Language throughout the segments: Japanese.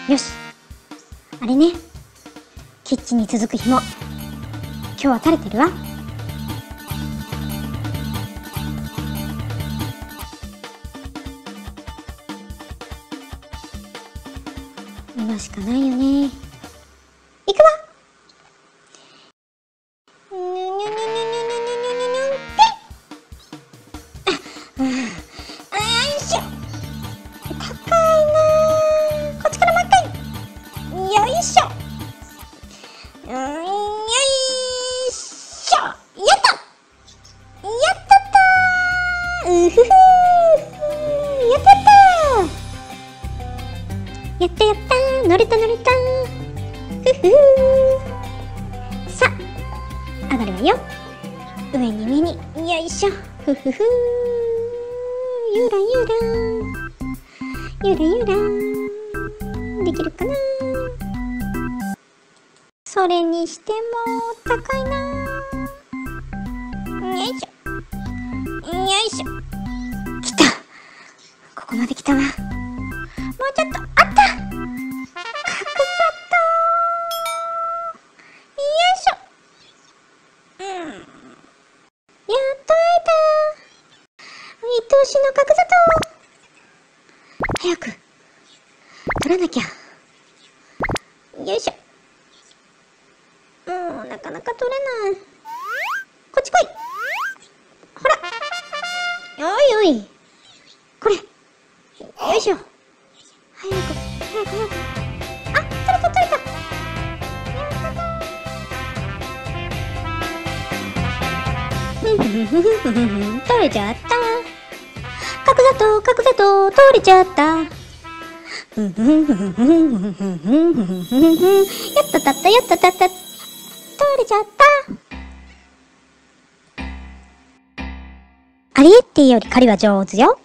よし。あれね。キッチンに続く紐。今日は垂れてるわ。今しかないよね。行くわ。にゅにゅにゅにゅにゅにゅにゅにゅにゅって。よいしょ。高いな。こっちからもう一回。よいしょ。よいしょ。やったやったったー。うふふー。やったやったやったやったー。乗れた乗れたー。ふふー。さあ、上がるわよ。上に上に。よいしょ。ふふふー。ゆらゆらゆらゆらできるかな。それにしても高いな。よいしょよいしょ。来た。ここまで来たわ。もうちょっと。あった。角砂糖。よいしょ。やっと会えた。愛しの角砂糖。早く取らなきゃ。よいしょ。もうなかなか取れない。こっち来い。ほら。おいおい。これ。よいしょ。早く早く早く。あ、取れた取れた。やったー。取れちゃった。角砂糖角砂糖取れちゃった。やったたったやったたった。取れちゃった。アリエッティより狩りは上手よ。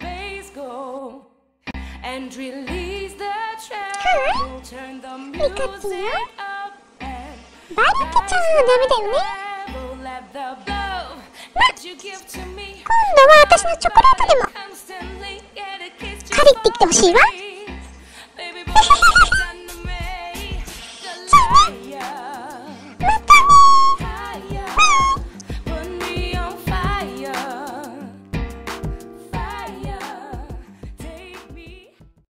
ミカチよ。バリカちゃんはダメだよね。ま、今度は私のチョコレートでも狩りってきてほしいわ。